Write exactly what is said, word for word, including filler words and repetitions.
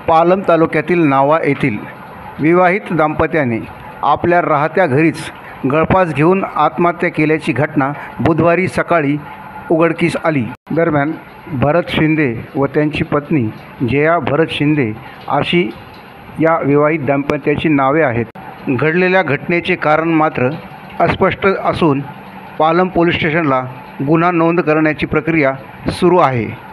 पालम तालुक्यातील नावा येथील विवाहित दाम्पत्याने आपल्या राहत्या घरीच गळफास घेऊन आत्महत्या केल्याची घटना बुधवारी सकाळी उघडकीस आली। दरम्यान भरत शिंदे व त्यांची पत्नी जया भरत शिंदे अशी या विवाहित दाम्पत्याची नावे आहेत। घडलेल्या घटनेचे कारण मात्र अस्पष्ट असून पालम पोलीस स्टेशनला गुन्हा नोंद करण्याची प्रक्रिया सुरू आहे।